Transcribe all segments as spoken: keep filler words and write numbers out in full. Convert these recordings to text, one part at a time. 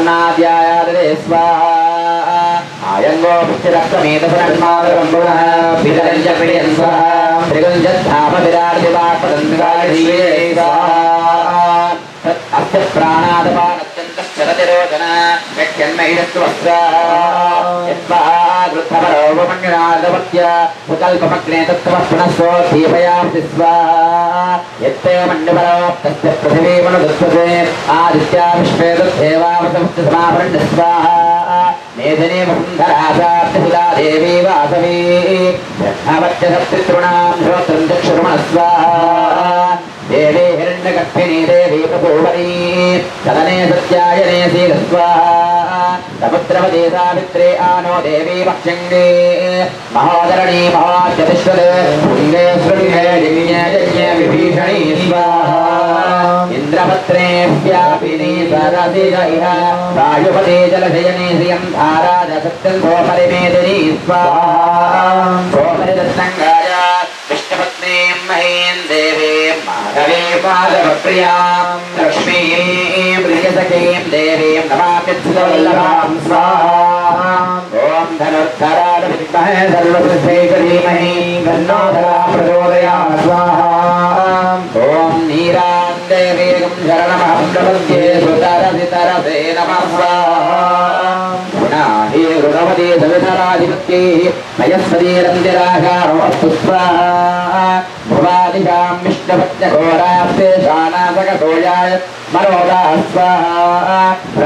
अन्नाद्यायादरे स्वाहा आयंगो पुष्टिरक्तमेतसन्मादरम्बुणः विदरञ्च क्रियन् स्वाहा त्रिगुञ्जद्धाम विराट्दिवाट्पदन्त्रिकाय धीरे स्वाहा अस्य प्राणादपानत्यन्तश्चरतिरोचन व्यक्त्यन्मैरत्वस्वाहा यत्वा गृद्धपरोपमन्युनादवत्य सुकल्पमग्ने तत्त्वः पुनः स्वोद्धीपयांसि स्वाहा यत्तेव मण्डपरोक्तस्य पृथिवीमनुदत्वते आदित्या विश्वे तद्धेवामसमुच्च समाभरण्य स्वाहा मेधने वसुन्धरासात्यसुधा देवी वासवी ब्रह्मवच्च सप्तृतॄणां श्रोत्रं चक्षुर्मणः स्वाहा देवी हिरण्यगर्भिणी देवी प्रभुवरी सदने सत्यायने श्रीरस्वाहा समुद्रवती सावित्रे आनो देवी भक्षङ्गे महोदरणी महोद्यतिष्वदे पुण्ये शृण्ये यज्ञे यज्ञे विभीषणी स्वाहा इन्द्रपत्रे व्यापिनी सरसि इह वायुपते जलशयने श्रियं धाराज सत्यं सोपरिमेदिनी स्वाहा सोपरिदत्तङ्गाय विष्णुपत्नीं महीं देवीं माधवीं माधवप्रियां लक्ष्मीं प्रियसखीं देवीं नमाम्यच्युतवल्लभां स्वाहा ॐ धनुर्धराय विद्महे सर्वसिद्धये धीमहि तन्नो धरा प्रचोदयात् स्वाहा ॐ नीरां देवीं शरणमहं प्रपद्ये सुतरसितरसे नमः स्वाहा गुणाहि गुणवती सवितराधिपत्यै मयस्पतिरन्दिरागारोऽस्तु स्वाहा भुवादिशां विष्णुपत्न्यघोरास्ते शानासकसोजाय मरोदा स्वाहा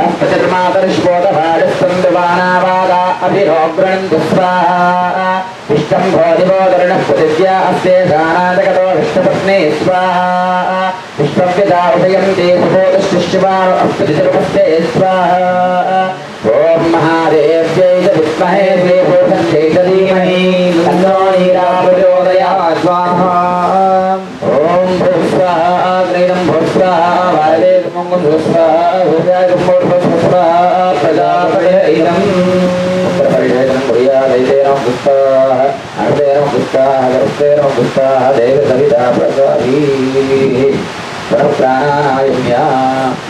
बृहस्पतिर्मातरिष्पोदभाजस्तन्दुवानावादा अभिरोगृणन्तु स्वाहा विष्टं भोधिवोदरुणः पृथिव्या अस्ते शानासकतो विष्णुपत्ने स्वाहा विष्णव्यता उदयन्ते सुबोधशिष्यवानो अस्पतिर्मस्ते स्वाहा ॐ महादेव्यै च विद्महे श्रीभूतन्यै च धीमहि तन्नो नीरा प्रचोदयात् स्वाहा ॐ भूस्वाहा अग्निदं भूस्वाहा वायुदेवं भूस्वाहा भूजागं भूस्वाहा प्रजापतिरं प्रपरिषदं कुर्यादैतेनं भूस्वाहा अर्धेनं भूस्वाहा गर्भेनं भूस्वाहा देवसविता प्रसादी प्राणानायम्या